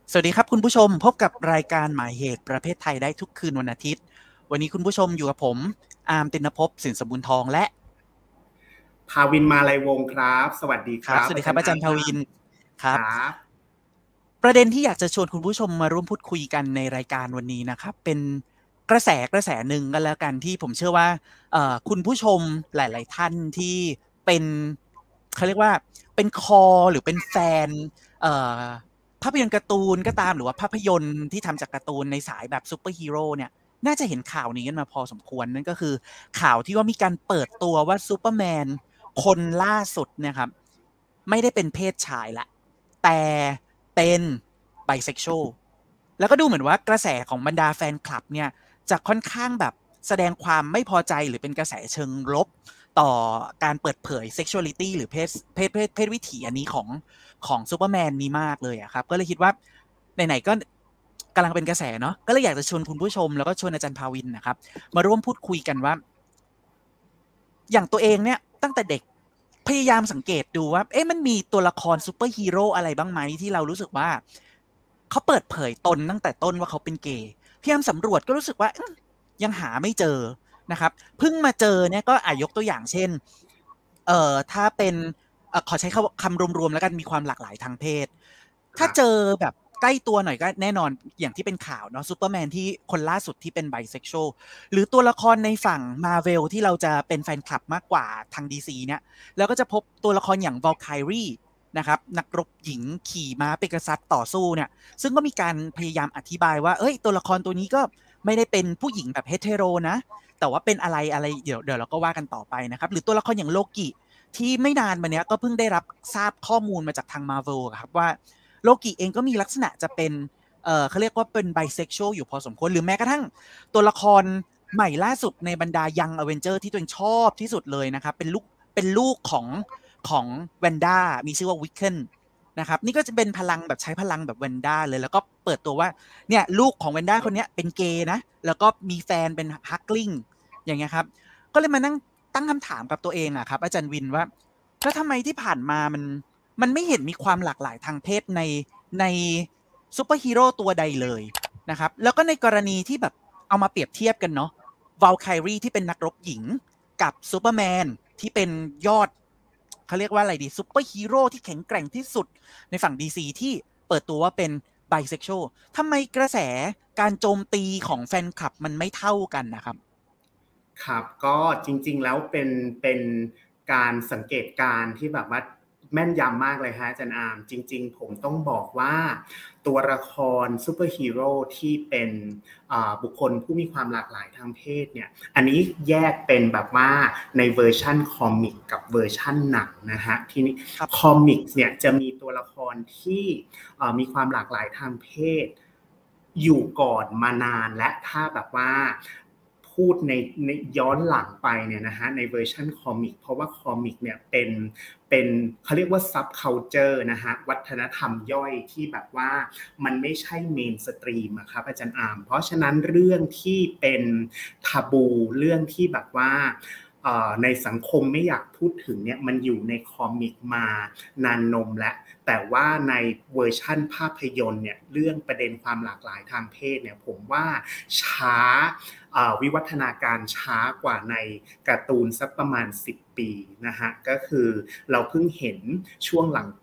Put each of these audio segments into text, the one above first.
สวัสดีครับคุณผู้ชมพบกับรายการหมายเหตุประเภทไทยได้ทุกคืนวันอาทิตย์วันนี้คุณผู้ชมอยู่กับผมอาร์มตินภพสินสมบูรณ์ทองและภาวินมาลัยวงศ์ครับสวัสดีครับสวัสดีครับอาจารย์ภาวินครับครับประเด็นที่อยากจะชวนคุณผู้ชมมาร่วมพูดคุยกันในรายการวันนี้นะครับเป็นกระแสหนึ่งกันแล้วกันที่ผมเชื่อว่าคุณผู้ชมหลายๆท่านที่เป็นเขาเรียกว่าเป็นคอหรือเป็นแฟนเอ่อ ภาพยนตร์การ์ตูนก็ตามหรือว่าภาพยนตร์ที่ทำจากการ์ตูนในสายแบบซูเปอร์ฮีโร่เนี่ยน่าจะเห็นข่าวนี้กันมาพอสมควรนั่นก็คือข่าวที่ว่ามีการเปิดตัวว่าซูเปอร์แมนคนล่าสุดเนี่ยครับไม่ได้เป็นเพศชายละแต่เป็นไบเซ็กชวลแล้วก็ดูเหมือนว่ากระแสของบรรดาแฟนคลับเนี่ยจะค่อนข้างแบบแสดงความไม่พอใจหรือเป็นกระแสเชิงลบต่อการเปิดเผยเซ็กชวลิตี้หรือเพศวิถีอันนี้ของซูเปอร์แมนนี้มากเลยอะครับก็เลยคิดว่าไหนๆก็กำลังเป็นกระแสเนาะก็เลยอยากจะชวนคุณผู้ชมแล้วก็ชวนอาจารย์ภาวินนะครับมาร่วมพูดคุยกันว่าอย่างตัวเองเนี่ยตั้งแต่เด็กพยายามสังเกตดูว่ามันมีตัวละครซูเปอร์ฮีโร่อะไรบ้างไหมที่เรารู้สึกว่าเขาเปิดเผยตนตั้งแต่ต้นว่าเขาเป็นเกย์พยายามสำรวจก็รู้สึกว่ายังหาไม่เจอนะครับเพิ่งมาเจอเนี่ยก็ยกตัวอย่างเช่นถ้าเป็นขอใช้คำรวมๆแล้วกันมีความหลากหลายทางเพศถ้าเจอแบบใกล้ตัวหน่อยก็แน่นอนอย่างที่เป็นข่าวเนาะซูเปอร์แมนที่คนล่าสุดที่เป็นไบเซ็กชวลหรือตัวละครในฝั่ง Marvel ที่เราจะเป็นแฟนคลับมากกว่าทาง DC เนี่ยแล้วก็จะพบตัวละครอย่าง Valkyrie นะครับนักรบหญิงขี่ม้าเปกัสซัสต่อสู้เนี่ยซึ่งก็มีการพยายามอธิบายว่าตัวละครตัวนี้ก็ไม่ได้เป็นผู้หญิงแบบเฮเทโรนะแต่ว่าเป็นอะไรเดี๋ยวเราก็ว่ากันต่อไปนะครับหรือตัวละครอย่างโลกิที่ไม่นานมาเนี้ยก็เพิ่งได้รับทราบข้อมูลมาจากทาง Marvel ครับว่าโลกิเองก็มีลักษณะจะเป็นเขาเรียกว่าเป็นไบเซ็กชวลอยู่พอสมควรหรือแม้กระทั่งตัวละครใหม่ล่าสุดในบรรดายังอเวนเจอร์ที่ตัวเองชอบที่สุดเลยนะครับเป็นลูกของแวนด้ามีชื่อว่าวิกเคนนะครับนี่ก็จะเป็นพลังแบบใช้พลังแบบแวนด้าเลยแล้วก็เปิดตัวว่าเนี่ยลูกของแวนด้าคนนี้เป็นเกย์นะแล้วก็มีแฟนเป็นฮักลิงอย่างเงี้ยครับก็เลยมานั่งตั้งคำถามกับตัวเองอะครับอาจารย์วินว่าแล้วทำไมที่ผ่านมามันไม่เห็นมีความหลากหลายทางเพศในซูเปอร์ฮีโร่ตัวใดเลยนะครับแล้วก็ในกรณีที่แบบเอามาเปรียบเทียบกันเนาะวาลไครีที่เป็นนักรบหญิงกับซูเปอร์แมนที่เป็นยอดเขาเรียกว่าอะไรดีซูเปอร์ฮีโร่ที่แข็งแกร่งที่สุดในฝั่ง DC ที่เปิดตัวว่าเป็นไบเซ็กชวลทำไมกระแสการโจมตีของแฟนคลับมันไม่เท่ากันนะครับครับก็จริงๆแล้วเป็นการสังเกตการณ์ที่แบบว่าแม่นยำมากเลยฮะอาจารย์อาร์มจริงๆผมต้องบอกว่าตัวละครซูเปอร์ฮีโร่ที่เป็นบุคคลผู้มีความหลากหลายทางเพศเนี่ยอันนี้แยกเป็นแบบว่าในเวอร์ชั่นคอมิกกับเวอร์ชั่นหนังนะฮะทีนี้คอมิกเนี่ยจะมีตัวละครที่มีความหลากหลายทางเพศอยู่ก่อนมานานและถ้าแบบว่าพูดในย้อนหลังไปเนี่ยนะฮะในเวอร์ชันคอมิกเพราะว่าคอมิกเนี่ยเป็นเขาเรียกว่าซับคัลเจอร์นะฮะวัฒนธรรมย่อยที่แบบว่ามันไม่ใช่เมนสตรีมครับอาจารย์อาร์มเพราะฉะนั้นเรื่องที่เป็นทาบูเรื่องที่แบบว่าในสังคมไม่อยากพูดถึงเนี่ยมันอยู่ในคอมิกมานานนมแล้วแต่ว่าในเวอร์ชั่นภาพยนตร์เนี่ยเรื่องประเด็นความหลากหลายทางเพศเนี่ยผมว่าช้าวิวัฒนาการช้ากว่าในการ์ตูนสักประมาณ10 ปีนะฮะก็คือเราเพิ่งเห็นช่วงหลังปี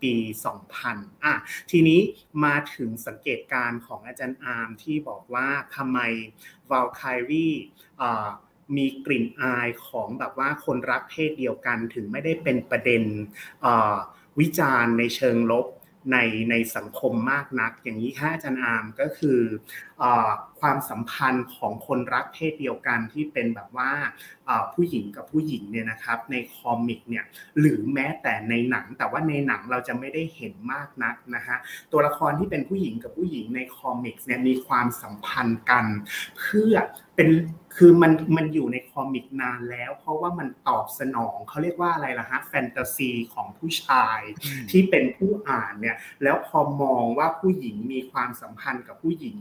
2000ทีนี้มาถึงสังเกตการณ์ของอาจารย์อาร์มที่บอกว่าทำไมวาลไครีมีกลิ่นอายของแบบว่าคนรักเพศเดียวกันถึงไม่ได้เป็นประเด็นวิจารณ์ในเชิงลบในสังคมมากนักอย่างนี้ค่ะอาจารย์อาร์มก็คือความสัมพันธ์ของคนรักเพศเดียวกันที่เป็นแบบว่าผู้หญิงกับผู้หญิงเนี่ยนะครับในคอมิกเนี่ยหรือแม้แต่ในหนังแต่ว่าในหนังเราจะไม่ได้เห็นมากนักนะฮะตัวละครที่เป็นผู้หญิงกับผู้หญิงในคอมิกเนี่ยมีความสัมพันธ์กันเพื่อเป็นคือมันอยู่ในคอมิกนานแล้วเพราะว่ามันตอบสนองเขาเรียกว่าอะไรล่ะฮะแฟนตาซีของผู้ชายที่เป็นผู้อ่านเนี่ยแล้วพอมองว่าผู้หญิงมีความสัมพันธ์กับผู้หญิงแล้วมัน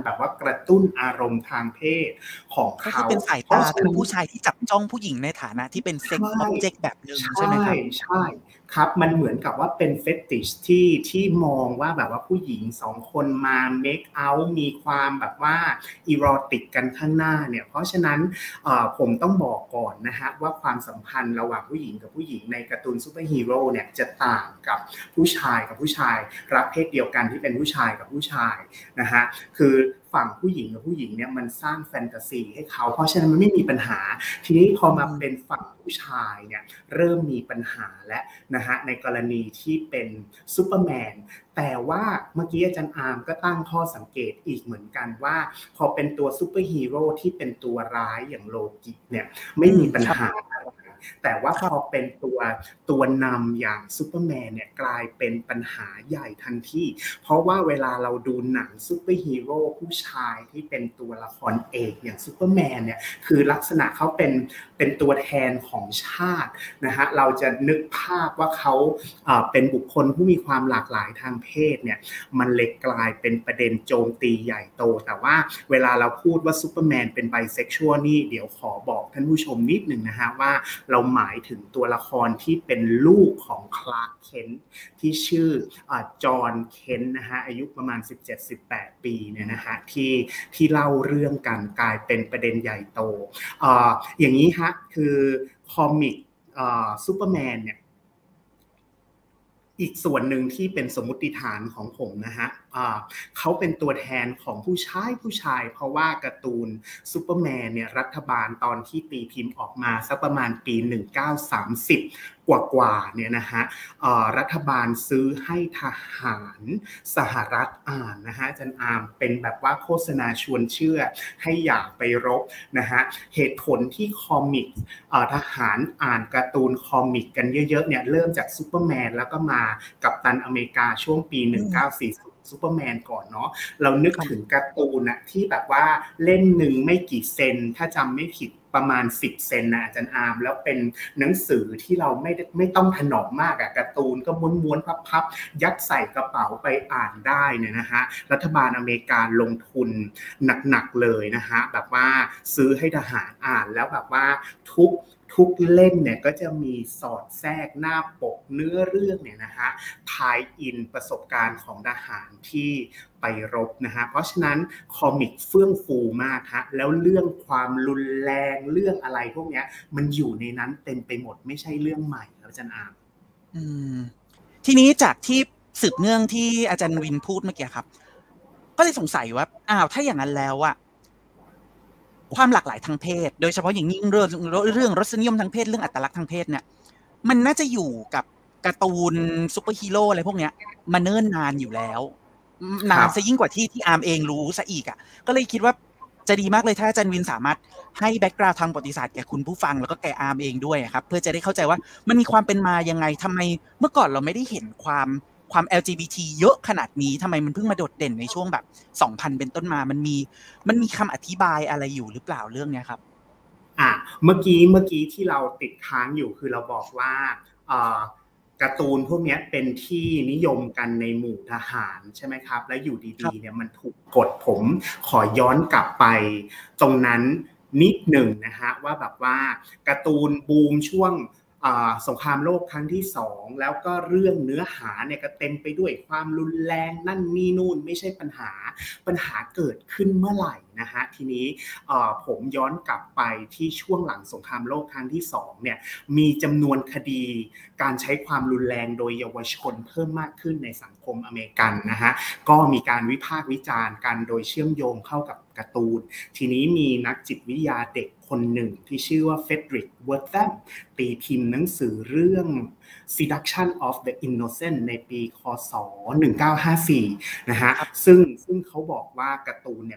แบบว่ากระตุ้นอารมณ์ทางเพศของก็คืเขาอเป็นสายตาของผู้ชายที่จับจ้องผู้หญิงในฐานะที่เป็นเซ็กซ์ออบเจกต์แบบหนึ่งใช่ไหมครับใช่ครับมันเหมือนกับว่าเป็นเฟติชที่มองว่าแบบว่าผู้หญิง2คนมาเมคเอาท์มีความแบบว่าอีโรติกกันข้างหน้าเนี่ยเพราะฉะนั้นผมต้องบอกก่อนนะฮะว่าความสัมพันธ์ระหว่างผู้หญิงกับผู้หญิงในการ์ตูนซูเปอร์ฮีโร่เนี่ยจะต่างกับผู้ชายกับผู้ชายรักเพศเดียวกันที่เป็นผู้ชายกับผู้ชายนะฮะคือฝั่งผู้หญิงกับผู้หญิงเนี่ยมันสร้างแฟนตาซีให้เขาเพราะฉะนั้นมันไม่มีปัญหาทีนี้พอมาเป็นฝั่งผู้ชายเนี่ยเริ่มมีปัญหาแล้วนะฮะในกรณีที่เป็นซูเปอร์แมนแต่ว่าเมื่อกี้อาจารย์อาร์มก็ตั้งข้อสังเกตอีกเหมือนกันว่าพอเป็นตัวซูเปอร์ฮีโร่ที่เป็นตัวร้ายอย่างโลกิเนี่ยไม่มีปัญหาแต่ว่าพอเป็นตัวนำอย่างซูเปอร์แมนเนี่ยกลายเป็นปัญหาใหญ่ทันทีเพราะว่าเวลาเราดูหนังซูเปอร์ฮีโร่ผู้ชายที่เป็นตัวละครเอกอย่างซูเปอร์แมนเนี่ยคือลักษณะเขาเป็นตัวแทนของชาตินะฮะเราจะนึกภาพว่าเขาเป็นบุคคลผู้มีความหลากหลายทางเพศเนี่ยมันเลยกลายเป็นประเด็นโจมตีใหญ่โตแต่ว่าเวลาเราพูดว่าซูเปอร์แมนเป็นไบเซ็กชวลนี่เดี๋ยวขอบอกท่านผู้ชมนิดหนึ่งนะฮะว่าเราหมายถึงตัวละครที่เป็นลูกของคลาร์ก เคนต์ที่ชื่อจอห์นเคนต์นะฮะอายุประมาณ 17-18 ปีเนี่ยนะฮะที่เล่าเรื่องกันกลายเป็นประเด็นใหญ่โตอย่างนี้ฮะคือคอมิกซูเปอร์แมนเนี่ยอีกส่วนหนึ่งที่เป็นสมมุติฐานของผมนะฮะเขาเป็นตัวแทนของผู้ชายเพราะว่าการ์ตูนซูเปอร์แมนเนี่ยรัฐบาลตอนที่ตีพิมพ์ออกมาสักประมาณปี1930กว่าเนี่ยนะฮะรัฐบาลซื้อให้ทหารสหรัฐอ่านนะฮะอาจารย์อาร์มเป็นแบบว่าโฆษณาชวนเชื่อให้อยากไปรบนะฮะเหตุผลที่คอมิกทหารอ่านการ์ตูนคอมิกกันเยอะๆเนี่ยเริ่มจากซูเปอร์แมนแล้วก็มากัปตันอเมริกาช่วงปี1940ซูเปอร์แมนก่อนเนาะเรานึกถึงการ์ตูนนะที่แบบว่าเล่มหนึ่งไม่กี่เซนถ้าจำไม่ผิดประมาณ10 เซนนะอาจารย์อาร์มแล้วเป็นหนังสือที่เราไม่ต้องถนอมมากอะการ์ตูนก็ม้วนๆพับๆยัดใส่กระเป๋าไปอ่านได้เนี่ยนะฮะรัฐบาลอเมริกาลงทุนหนักๆเลยนะฮะแบบว่าซื้อให้ทหารอ่านแล้วแบบว่าทุกเล่มเนี่ยก็จะมีสอดแทรกหน้าปกเนื้อเรื่องเนี่ยนะฮะทายอินประสบการณ์ของทหารที่ไปรบนะฮะเพราะฉะนั้นคอมิกเฟื่องฟูมากฮะแล้วเรื่องความรุนแรงเรื่องอะไรพวกนี้มันอยู่ในนั้นเต็มไปหมดไม่ใช่เรื่องใหม่ครับอาจารย์อาร์มทีนี้จากที่สืบเนื่องที่อาจารย์วินพูดเมื่อกี้ครับก็เลยสงสัยว่าถ้าอย่างนั้นแล้วอะความหลากหลายทางเพศโดยเฉพาะอย่างยิ่งเรื่องรสนิยมทางเพศเรื่องอัตลักษณ์ทางเพศเนี่ยมันน่าจะอยู่กับการ์ตูนซุปเปอร์ฮีโร่อะไรพวกเนี้ยมาเนิ่นนานอยู่แล้วนานซะยิ่งกว่าที่อาร์มเองรู้ซะอีกอ่ะก็เลยคิดว่าจะดีมากเลยถ้าอาจารย์วินสามารถให้แบ็กกราวด์ทางประวัติศาสตร์แก่คุณผู้ฟังแล้วก็แก่อาร์มเองด้วยครับเพื่อจะได้เข้าใจว่ามันมีความเป็นมายังไงทำไมเมื่อก่อนเราไม่ได้เห็นความ LGBT เยอะขนาดนี้ทำไมมันเพิ่งมาโดดเด่นในช่วงแบบ 2000 เป็นต้นมามันมีคำอธิบายอะไรอยู่หรือเปล่าเรื่องนี้ครับเมื่อกี้ที่เราติดค้างอยู่คือเราบอกว่าการ์ตูนพวกนี้เป็นที่นิยมกันในหมู่ทหารใช่ไหมครับและอยู่ดีๆเนี่ยมันถูกกดผมขอย้อนกลับไปตรงนั้นนิดหนึ่งนะฮะว่าแบบว่าการ์ตูนบูมช่วงสงครามโลกครั้งที่2แล้วก็เรื่องเนื้อหาเนี่ยก็เต็มไปด้วยความรุนแรงนั่นนี่นู่นไม่ใช่ปัญหาเกิดขึ้นเมื่อไหร่นะฮะทีนี้ผมย้อนกลับไปที่ช่วงหลังสงครามโลกครั้งที่2เนี่ยมีจำนวนคดีการใช้ความรุนแรงโดยเยาวชนเพิ่มมากขึ้นในสังคมอเมริกันนะฮะก็มีการวิพากษ์วิจารณ์กันโดยเชื่อมโยงเข้ากับการ์ตูนทีนี้มีนักจิตวิทยาเด็กคนหนึ่งที่ชื่อว่าเฟดริก เวิร์ธแธมตีพิมพ์หนังสือเรื่อง Seduction of the Innocent ในปีคศ1954นะฮะซึ่งเขาบอกว่าการ์ตูนเนี่ยไป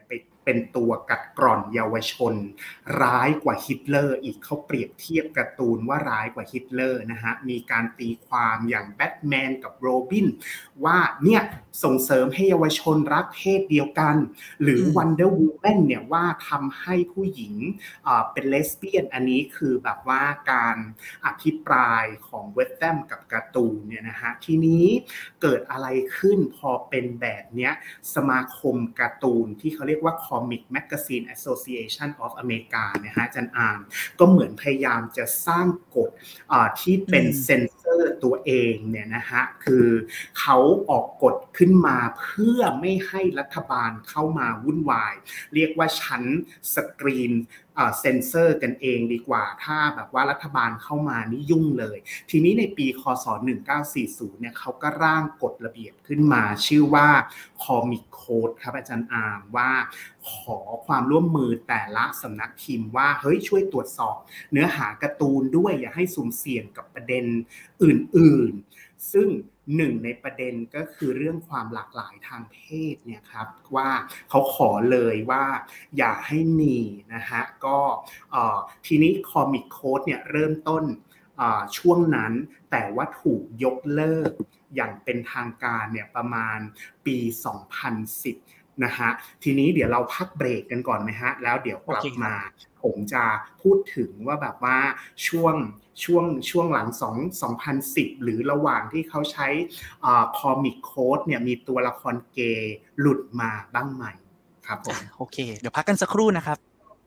เป็นตัวกัดกร่อนเยาวชนร้ายกว่าฮิตเลอร์อีกเขาเปรียบเทียบการ์ตูนว่าร้ายกว่าฮิตเลอร์นะฮะมีการตีความอย่างแบทแมนกับโรบินว่าเนี่ยส่งเสริมให้เยาวชนรักเพศเดียวกันหรือ Wonder Woman เนี่ยว่าทำให้ผู้หญิงเป็นเลสเบี้ยนอันนี้คือแบบว่าการอภิปรายของเวสแธมกับการ์ตูนเนี่ยนะฮะทีนี้เกิดอะไรขึ้นพอเป็นแบบเนี้ยสมาคมการ์ตูนที่เขาเรียกว่า Comic Magazine Association of America นะฮะอาจารย์อาร์มก็เหมือนพยายามจะสร้างกฎที่เป็นเซนเซอร์ตัวเองเนี่ยนะฮะคือเขาออกกฎขึ้นมาเพื่อไม่ให้รัฐบาลเข้ามาวุ่นวายเรียกว่าชั้นสกรีนเซนเซอร์กันเองดีกว่าถ้าแบบว่ารัฐบาลเข้ามานี่ยุ่งเลยทีนี้ในปีคศ1940เนี่ยเขาก็ร่างกฎระเบียบขึ้นมาชื่อว่า Comic Code ครับอาจารย์อาร์มว่าขอความร่วมมือแต่ละสำนักพิมพ์ว่าเฮ้ยช่วยตรวจสอบเนื้อหาการ์ตูนด้วยอย่าให้สุ่มเสี่ยงกับประเด็นอื่นๆซึ่งหนึ่งในประเด็นก็คือเรื่องความหลากหลายทางเพศเนี่ยครับว่าเขาขอเลยว่าอย่าให้มีนะฮะก็ทีนี้คอมิกโค้ดเนี่ยเริ่มต้นช่วงนั้นแต่ว่าถูกยกเลิกอย่างเป็นทางการเนี่ยประมาณปี2010นะฮะทีนี้เดี๋ยวเราพักเบรกกันก่อนไหมฮะแล้วเดี๋ยวกลับมาผมจะพูดถึงว่าแบบว่าช่วงหลัง2010หรือระหว่างที่เขาใช้คอมิกโค้ดเนี่ยมีตัวละครเกย์หลุดมาบ้างไหมครับผมโอเคเดี๋ยวพักกันสักครู่นะครับ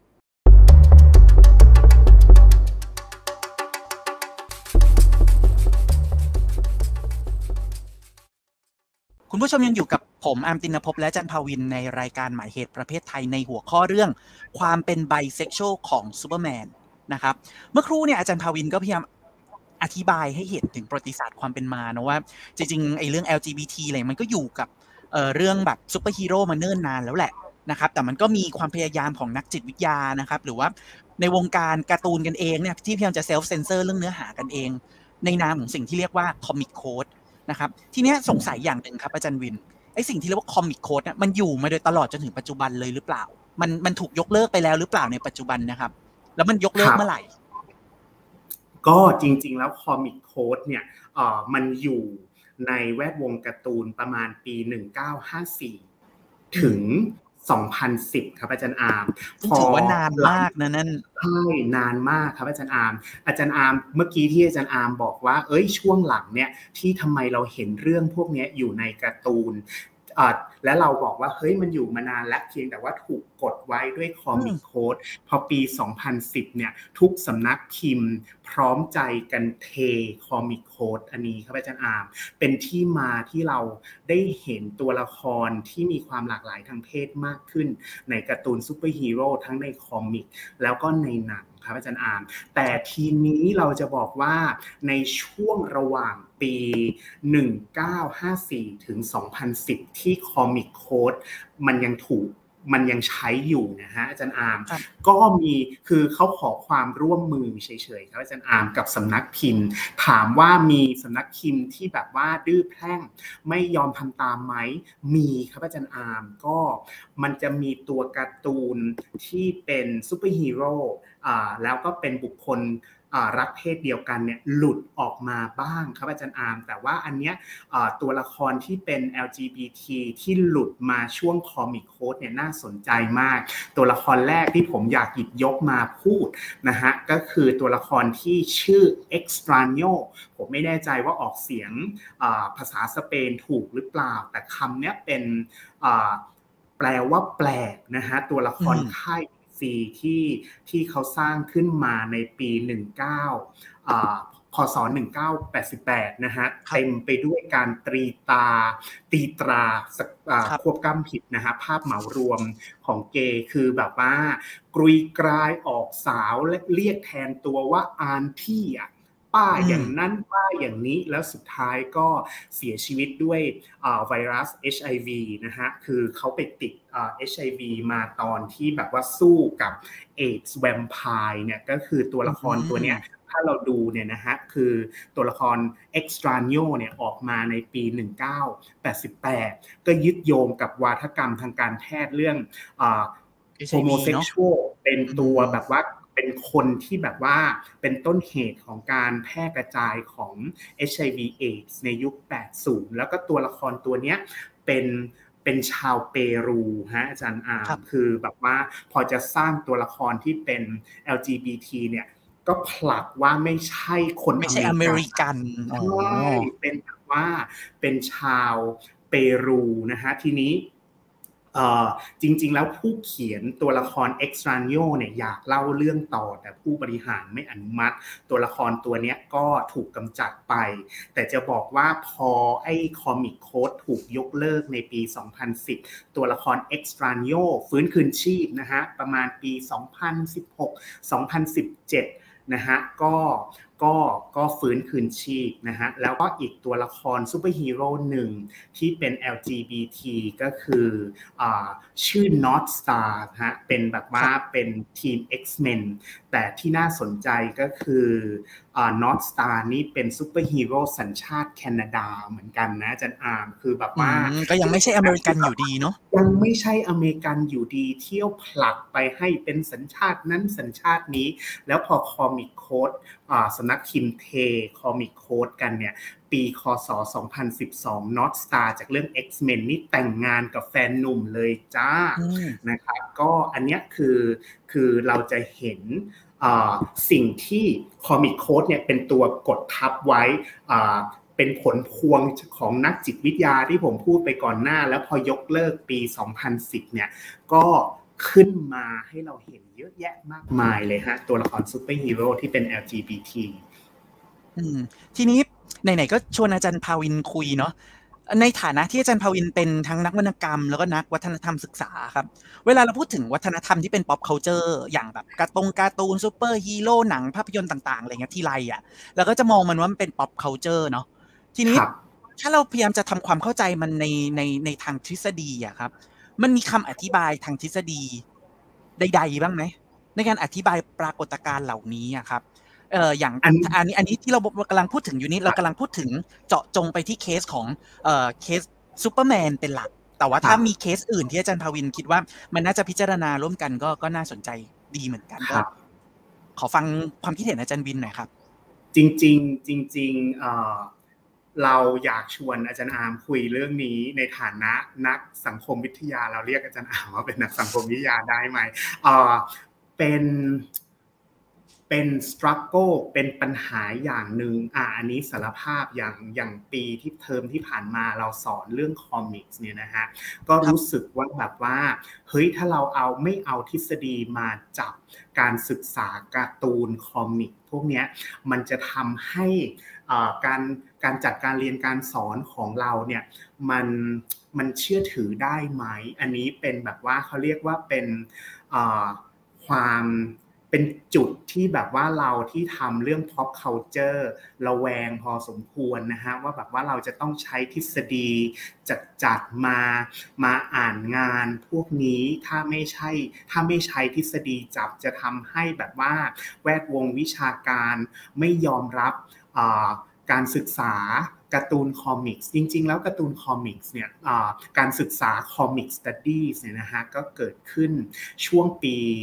คุณผู้ชมยังอยู่กับผมอาร์มตินภพและจันทวินในรายการหมายเหตุประเภทไทยในหัวข้อเรื่องความเป็นไบเซ็กชวลของซูเปอร์แมนนะครับเมื่อครู่เนี่ยอาจารย์ภาวินก็พยายามอธิบายให้เห็นถึงประวัติศาสตร์ความเป็นมานะว่าจริงๆไอ้เรื่อง LGBT อะไรมันก็อยู่กับเรื่องแบบซูเปอร์ฮีโร่มาเนิ่นนานแล้วแหละนะครับแต่มันก็มีความพยายามของนักจิตวิทยานะครับหรือว่าในวงการการ์ตูนกันเองเนี่ยที่พยายามจะเซลฟ์เซนเซอร์เรื่องเนื้อหากันเองในนามของสิ่งที่เรียกว่าคอมิกโค้ดนะครับทีนี้สงสัยอย่างหนึ่งครับอาจารย์วินไอ้สิ่งที่เรียกว่าคอมิกโค้ดเนี่ยมันอยู่มาโดยตลอดจนถึงปัจจุบันเลยหรือเปล่ามันถูกยกเลิกไปแล้วหรือเปล่าในปัจจุบันนะครับแล้วมันยกเลิกเมื่อไหร่ก็จริงๆแล้วคอมิกโค้ดเนี่ยมันอยู่ในแวดวงการ์ตูนประมาณปี1954ถึง2010ครับอาจารย์อาร์มถือว่านานมากนะนั่นใช่นานมากครับอาจารย์อาร์มเมื่อกี้ที่อาจารย์อาร์มบอกว่าช่วงหลังเนี่ยที่ทำไมเราเห็นเรื่องพวกนี้อยู่ในการ์ตูนและเราบอกว่าเฮ้ยมันอยู่มานานแล้วเพียงแต่ว่าถูกกดไว้ด้วยคอมิกโค้ดพอปี2010เนี่ยทุกสำนักพิมพ์พร้อมใจกันเทคอมิกโค้ดอันนี้ครับอาจารย์อาร์มเป็นที่มาที่เราได้เห็นตัวละครที่มีความหลากหลายทางเพศมากขึ้นในการ์ตูนซูเปอร์ฮีโร่ทั้งในคอมิกแล้วก็ในหนังครับอาจารย์อาร์มแต่ทีนี้เราจะบอกว่าในช่วงระหว่างปี1954ถึง2010ที่คอมิกโค้ดมันยังใช้อยู่นะฮะอาจารย์อาร์มก็มีคือเขาขอความร่วมมือเฉยๆครับอาจารย์อาร์มกับสำนักพิมพ์ถามว่ามีสำนักพิมพ์ที่แบบว่าดื้อแพร่งไม่ยอมทำตามไหมมีครับอาจารย์อาร์มก็มันจะมีตัวการ์ตูนที่เป็นซูเปอร์ฮีโร่แล้วก็เป็นบุคคลรักเพศเดียวกันเนี่ยหลุดออกมาบ้างครับอาจารย์อาร์มแต่ว่าอันเนี้ยตัวละครที่เป็น LGBT ที่หลุดมาช่วงคอมิกโค้ดเนี่ยน่าสนใจมากตัวละครแรกที่ผมอยากหยิบยกมาพูดนะฮะก็คือตัวละครที่ชื่อ Extraño ผมไม่แน่ใจว่าออกเสียงภาษาสเปนถูกหรือเปล่าแต่คำเนี้ยเป็นแปลว่าแปลกนะฮะตัวละครค่ายที่เขาสร้างขึ้นมาในปีพศ1988นะฮะเต็มไปด้วยการตีตราควบกล้ำผิดนะฮะภาพเหมารวมของเกย์คือแบบว่ากรุยกรายออกสาวและเรียกแทนตัวว่าอาน์ที่ป้าอย่างนั้นป้าอย่างนี้แล้วสุดท้ายก็เสียชีวิตด้วยไวรัส HIV นะฮะคือเขาไปติดHIV มาตอนที่แบบว่าสู้กับเอดส์แวมไพร์เนี่ยก็คือตัวละครตัวเนี้ยถ้าเราดูเนี่ยนะฮะคือตัวละคร Extraño เนี่ยออกมาในปี1988ก็ยึดโยงกับวาทกรรมทางการแพทย์เรื่อง HIV เนาะ homosexual เป็นตัวแบบว่าเป็นคนที่แบบว่าเป็นต้นเหตุของการแพร่กระจายของ HIV AIDS ในยุค 80 แล้วก็ตัวละครตัวเนี้ยเป็นชาวเปรูฮะอาจารย์อาร์มคือแบบว่าพอจะสร้างตัวละครที่เป็น LGBT เนี่ยก็ผลักว่าไม่ใช่คนไม่ใช่อเมริกันใช่เป็นแบบว่าเป็นชาวเปรูนะฮะทีนี้จริงๆแล้วผู้เขียนตัวละคร Extraño เนี่ยอยากเล่าเรื่องต่อแต่ผู้บริหารไม่อนุมัติตัวละครตัวเนี้ยก็ถูกกำจัดไปแต่จะบอกว่าพอไอ้คอมิกโค้ดถูกยกเลิกในปี 2010 ตัวละคร Extraño ฟื้นคืนชีพนะฮะประมาณปี 2016-2017 นะฮะก็ฟื้นคืนชีพนะฮะแล้วก็อีกตัวละครซูเปอร์ฮีโร่หนึ่งที่เป็น LGBT ก็คือชื่อ North Star ฮะเป็นแบบว่าเป็นทีม X-Men แต่ที่น่าสนใจก็คือNorth Star นี่เป็นซูเปอร์ฮีโร่สัญชาติแคนาดาเหมือนกันนะอาจารย์อาร์มคือแบบว่าก็ยังไม่ใช่อเมริกันอยู่ดีเนาะยังไม่ใช่อเมริกันอยู่ดีเที่ยวผลักไปให้เป็นสัญชาตินั้นสัญชาตินี้แล้วพอคอมิกโค้ดสำนักพิมพ์เทคอมิกโค้ดกันเนี่ยปีคศ2012 North Star จากเรื่อง X-Men นี่แต่งงานกับแฟนหนุ่มเลยจ้านะครับก็อันเนี้ยคือเราจะเห็นสิ่งที่คอมิกโค้ดเนี่ยเป็นตัวกดทับไว้เป็นผลพวงของนักจิตวิทยาที่ผมพูดไปก่อนหน้าแล้วพอยกเลิกปี 2010 เนี่ยก็ขึ้นมาให้เราเห็นเยอะแยะมากมายเลยฮะตัวละครซูเปอร์ฮีโร่ที่เป็น LGBT ทีนี้ไหนๆก็ชวนอาจารย์ภาวินคุยเนาะในฐานะที่อาจารย์ภาวินเป็นทั้งนักวรรณกรรมแล้วก็นักวัฒนธรรมศึกษาครับเวลาเราพูดถึงวัฒนธรรมที่เป็น pop culture อย่างแบบการ์ตูนซูเปอร์ฮีโร่หนังภาพยนตร์ต่างๆอะไรเงี้ยที่ไรอ่ะเราก็จะมองมันว่ามันเป็น pop culture เนาะทีนี้ถ้าเราพยายามจะทำความเข้าใจมันในทางทฤษฎีอะครับมันมีคำอธิบายทางทฤษฎีใดๆบ้างไหมในการอธิบายปรากฏการณ์เหล่านี้อะครับอย่างอันนี้ที่เรากำลังพูดถึงอยู่นี้เรากำลังพูดถึงเจาะจงไปที่เคสของเคสซูเปอร์แมนเป็นหลักแต่ว่าถ้ามีเคสอื่นที่อาจารย์ภาวินคิดว่ามันน่าจะพิจารณาร่วมกันก็น่าสนใจดีเหมือนกันก็ขอฟังความคิดเห็นอาจารย์วินหน่อยครับจริงเราอยากชวนอาจารย์อาร์มคุยเรื่องนี้ในฐานะนักสังคมวิทยาเราเรียกอาจารย์อาร์มว่าเป็นนักสังคมวิทยาได้ไหมเป็น struggle เป็นปัญหาอย่างหนึ่งอันนี้สารภาพอย่างปีที่เทอมที่ผ่านมาเราสอนเรื่องคอมิกส์เนี่ยนะฮะก็รู้สึกว่าแบบว่าเฮ้ยถ้าเราไม่เอาทฤษฎีมาจับการศึกษาการ์ตูนคอมิกพวกนี้มันจะทำให้การจัดการเรียนการสอนของเราเนี่ยมันเชื่อถือได้ไหมอันนี้เป็นแบบว่าเขาเรียกว่าเป็นความเป็นจุดที่แบบว่าเราที่ทำเรื่อง pop culture ระแวงพอสมควรนะฮะว่าแบบว่าเราจะต้องใช้ทฤษฎีจัดมาอ่านงานพวกนี้ถ้าไม่ใช้ทฤษฎีจับจะทำให้แบบว่าแวดวงวิชาการไม่ยอมรับการศึกษาการ์ตูนคอมิกส์จริงๆแล้วการ์ตูนคอมิกส์เนี่ยการศึกษาคอมิกสตัดดี้เนี่ยนะฮะก็เกิดขึ้นช่วง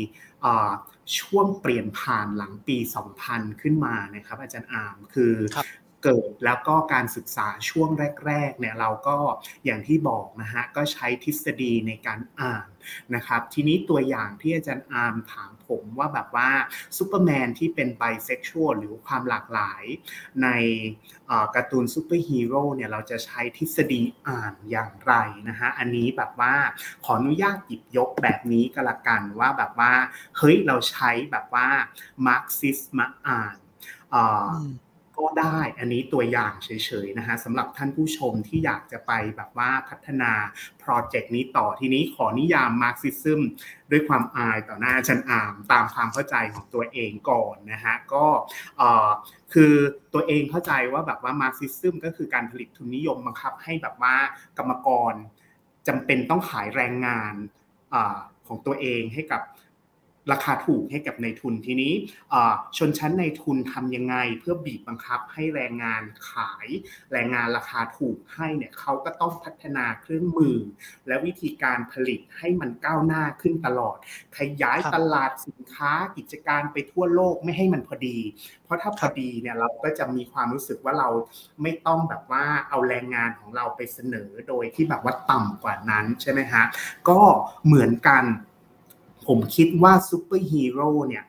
เปลี่ยนผ่านหลังปี 2000 ขึ้นมานะครับอาจารย์อาร์มคือเกิดแล้วก็การศึกษาช่วงแรกๆเนี่ยเราก็อย่างที่บอกนะฮะก็ใช้ทฤษฎีในการอ่านนะครับทีนี้ตัวอย่างที่อาจารย์อาร์มถามผมว่าแบบว่าซูเปอร์แมนที่เป็นไบเซ็กชวลหรือความหลากหลายในการ์ตูนซูเปอร์ฮีโร่เนี่ยเราจะใช้ทฤษฎีอ่านอย่างไรนะฮะอันนี้แบบว่าขออนุญาตหยิบยกแบบนี้ก็แล้วกันว่าแบบว่าเฮ้ยเราใช้แบบว่ามาร์กซิสมาอ่านก็ได้อันนี้ตัวอย่างเฉยๆนะฮะสำหรับท่านผู้ชมที่อยากจะไปแบบว่าพัฒนาโปรเจกต์นี้ต่อทีนี้ขอนิยามมาร์กซิซึมด้วยความอายต่อหน้าอาจารย์อาร์มตามความเข้าใจของตัวเองก่อนนะฮะก็คือตัวเองเข้าใจว่าแบบว่ามาร์กซิซึมก็คือการผลิตทุนนิยมบังคับให้แบบว่ากรรมกรจำเป็นต้องขายแรงงานของตัวเองให้กับราคาถูกให้กับนายทุนทีนี้ชนชั้นนายทุนทำยังไงเพื่อบีบบังคับให้แรงงานขายแรงงานราคาถูกให้เนี่ยเขาก็ต้องพัฒนาเครื่องมือและวิธีการผลิตให้มันก้าวหน้าขึ้นตลอดขยายตลาดสินค้ากิจการไปทั่วโลกไม่ให้มันพอดีเพราะถ้าพอดีเนี่ยเราก็จะมีความรู้สึกว่าเราไม่ต้องแบบว่าเอาแรงงานของเราไปเสนอโดยที่แบบว่าต่ำกว่านั้นใช่ไหมฮะก็เหมือนกันผมคิดว่าซูเปอร์ฮีโร่เนี่ย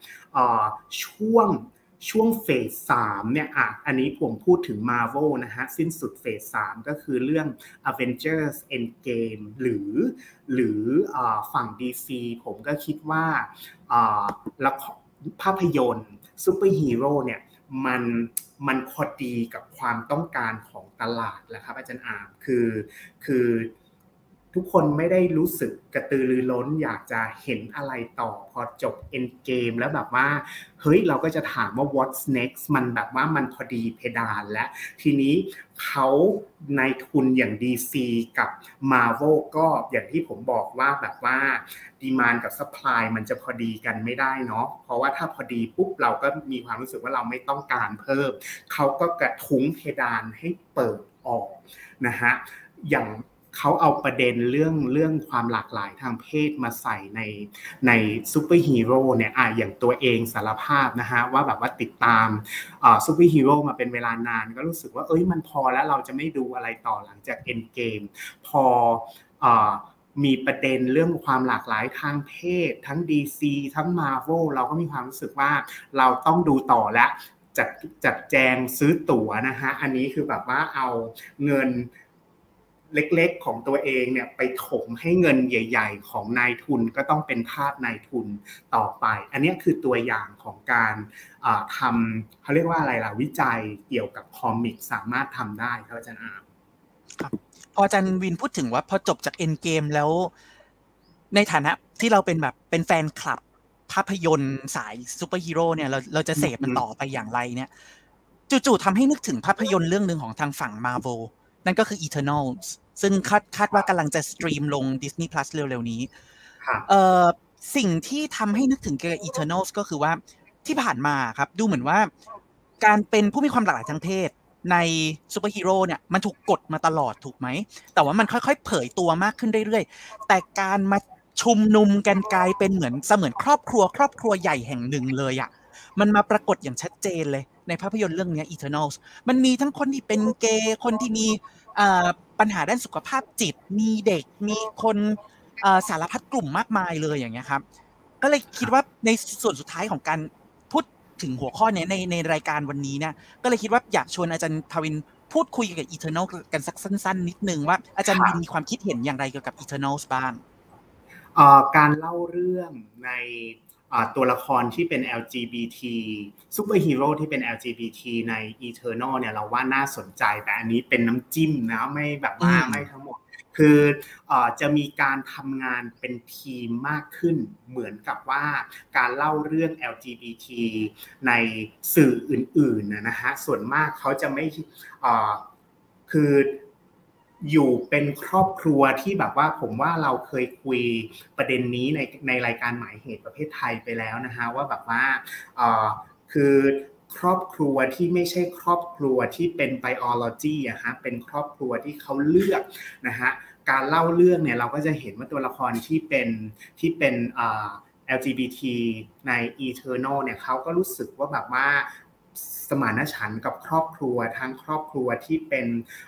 ช่วงเฟส3เนี่ยอันนี้ผมพูดถึง Marvel นะฮะสิ้นสุดเฟส3ก็คือเรื่อง Avengers Endgame หรือฝั่ง DC ผมก็คิดว่าแล้วภาพยนตร์ซูเปอร์ฮีโร่เนี่ยมันพอดีกับความต้องการของตลาดแหละครับอาจารย์อาร์มคือทุกคนไม่ได้รู้สึกกระตือรือร้นอยากจะเห็นอะไรต่อพอจบ End Game แล้วแบบว่าเฮ้ยเราก็จะถามว่า what's next มันแบบว่ามันพอดีเพดานแล้วทีนี้เขาในทุนอย่าง DC กับ Marvel ก็อย่างที่ผมบอกว่าแบบว่า demand กับ supply มันจะพอดีกันไม่ได้เนาะเพราะว่าถ้าพอดีปุ๊บเราก็มีความรู้สึกว่าเราไม่ต้องการเพิ่มเขาก็กระทุ้งเพดานให้เปิดออกนะฮะอย่างเขาเอาประเด็นเรื่องความหลากหลายทางเพศมาใส่ในซูเปอร์ฮีโร่เนี่ยอย่างตัวเองสารภาพนะฮะว่าแบบว่าติดตามซูเปอร์ฮีโร่มาเป็นเวลานานก็รู้สึกว่ามันพอแล้วเราจะไม่ดูอะไรต่อหลังจาก End Game พอมีประเด็นเรื่องความหลากหลายทางเพศทั้ง DC ทั้ง Marvel เราก็มีความรู้สึกว่าเราต้องดูต่อแล้วจัดแจงซื้อตั๋วนะฮะอันนี้คือแบบว่าเอาเงินเล็กๆของตัวเองเนี่ยไปถมให้เงินใหญ่ๆของนายทุนก็ต้องเป็นทาสนายทุนต่อไปอันนี้คือตัวอย่างของการทำเขาเรียกว่าอะไรล่ะวิจัยเกี่ยวกับคอมิกสามารถทำได้ครับอาจารย์อาร์มครับพออาจารย์วินพูดถึงว่าพอจบจาก End Game แล้วในฐานะที่เราเป็นแฟนคลับภาพยนตร์สายซูเปอร์ฮีโร่เนี่ยเราจะเสพมันต่อไปอย่างไรเนี่ยจู่ๆทำให้นึกถึงภาพยนตร์เรื่องหนึ่งของทางฝั่ง Marvel นั่นก็คือ Eternals ซึ่งคาดว่ากำลังจะสตรีมลง Disney Plus เร็วๆนี้สิ่งที่ทำให้นึกถึงเกี่ยวกับ Eternals ก็คือว่าที่ผ่านมาครับดูเหมือนว่าการเป็นผู้มีความหลากหลายทางเพศในซูเปอร์ฮีโร่เนี่ยมันถูกกดมาตลอดถูกไหมแต่ว่ามันค่อยๆเผยตัวมากขึ้นเรื่อยๆแต่การมาชุมนุมกันกลายเป็นเหมือนครอบครัวใหญ่แห่งหนึ่งเลยอ่ะมันมาปรากฏอย่างชัดเจนเลยในภาพยนตร์เรื่องนี้ Eternals มันมีทั้งคนที่เป็นเกย์คนที่มีปัญหาด้านสุขภาพจิตมีเด็กมีคนสารพัดกลุ่มมากมายเลยอย่างเงี้ยครับก็เลยคิดว่าในส่วนสุดท้ายของการพูดถึงหัวข้อนี้ในรายการวันนี้เนี่ยก็เลยคิดว่าอยากชวนอาจารย์ทวินพูดคุยกับ Eternal กันสักสั้นๆนิดนึงว่าอาจารย์วินมีความคิดเห็นอย่างไรเกี่ยวกับ Eternals บ้างการเล่าเรื่องในตัวละครที่เป็น LGBT ซูเปอร์ฮีโร่ที่เป็น LGBT ใน Eternal เนี่ยเราว่าน่าสนใจแต่อันนี้เป็นน้ำจิ้มนะไม่แบบว่าไม่ทั้งหมดคือจะมีการทำงานเป็นทีมมากขึ้นเหมือนกับว่าการเล่าเรื่อง LGBT ในสื่ออื่นๆนะฮะส่วนมากเขาจะไม่คืออยู่เป็นครอบครัวที่แบบว่าผมว่าเราเคยคุยประเด็นนี้ในรายการหมายเหตุประเภทไทยไปแล้วนะฮะว่าแบบว่าคือครอบครัวที่ไม่ใช่ครอบครัวที่เป็น biology อะฮะเป็นครอบครัวที่เขาเลือกนะฮะการเล่าเรื่องเนี่ยเราก็จะเห็นว่าตัวละครที่เป็นLGBT ใน Eternal เนี่ยเขาก็รู้สึกว่าแบบว่าสมานฉันท์กับครอบครัวทั้งครอบครัวที่เป็น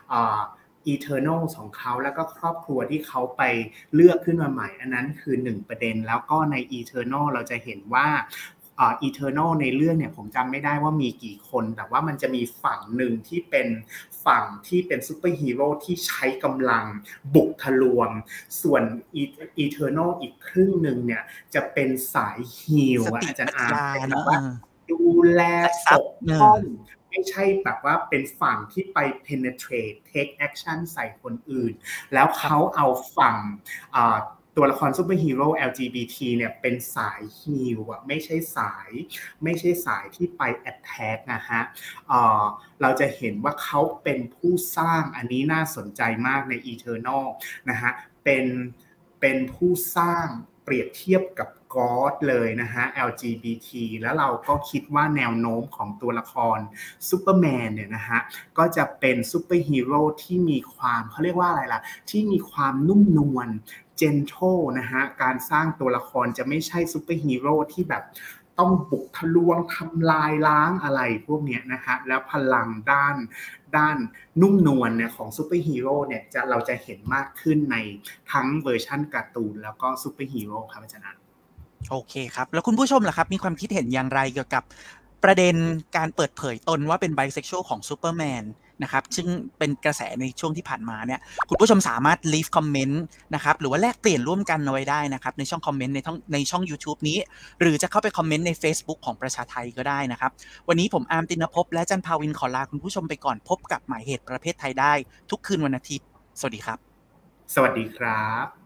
Eternal ของเขาแล้วก็ครอบครัวที่เขาไปเลือกขึ้นมาใหม่อันนั้นคือ1ประเด็นแล้วก็ใน Eternal เราจะเห็นว่าEternal ในเรื่องเนี่ยผมจำไม่ได้ว่ามีกี่คนแต่ว่ามันจะมีฝั่งหนึ่งที่เป็นฝั่งที่เป็นซูเปอร์ฮีโร่ที่ใช้กำลังบุกทะลวงส่วน Eternal อีกครึ่งหนึ่งเนี่ยจะเป็นสายฮีลอาจารย์อาร์เป็นแบบว่าดูแลปกป้องไม่ใช่แบบว่าเป็นฝั่งที่ไป penetrate take action ใส่คนอื่นแล้วเขาเอาฝั่งตัวละครซูเปอร์ฮีโร่ LGBT เนี่ยเป็นสายฮีลอ่ะไม่ใช่สายที่ไป attack นะฮะเราจะเห็นว่าเขาเป็นผู้สร้างอันนี้น่าสนใจมากใน Eternal นะฮะเป็นผู้สร้างเปรียบเทียบกับก็อดเลยนะฮะ LGBT แล้วเราก็คิดว่าแนวโน้มของตัวละครซูเปอร์แมนเนี่ยนะฮะก็จะเป็นซูเปอร์ฮีโร่ที่มีความเขาเรียกว่าอะไรล่ะที่มีความนุ่มนวลเจนโทนะฮะการสร้างตัวละครจะไม่ใช่ซูเปอร์ฮีโร่ที่แบบต้องบุกทะลวงทำลายล้างอะไรพวกนี้นะฮะแล้วพลังด้านนุ่มนวลเนี่ยของซูเปอร์ฮีโร่เนี่ยเราจะเห็นมากขึ้นในทั้งเวอร์ชั่นการ์ตูนแล้วก็ซูเปอร์ฮีโร่ครับอาจารย์โอเคครับแล้วคุณผู้ชมล่ะครับมีความคิดเห็นอย่างไรเกี่ยวกับประเด็นการเปิดเผยตนว่าเป็นไบเซ็กชวลของซูเปอร์แมนนะครับซึ่งเป็นกระแสในช่วงที่ผ่านมาเนี่ยคุณผู้ชมสามารถ leave comment นะครับหรือว่าแลกเปลี่ยนร่วมกันเอาไว้ได้นะครับในช่องคอมเมนต์ในช่อง YouTube นี้หรือจะเข้าไปคอมเมนต์ใน Facebook ของประชาไทยก็ได้นะครับวันนี้ผมอาร์มตินภพและจันภาวินขอลาคุณผู้ชมไปก่อนพบกับหมายเหตุประเภทไทยได้ทุกคืนวันอาทิตย์สวัสดีครับสวัสดีครับ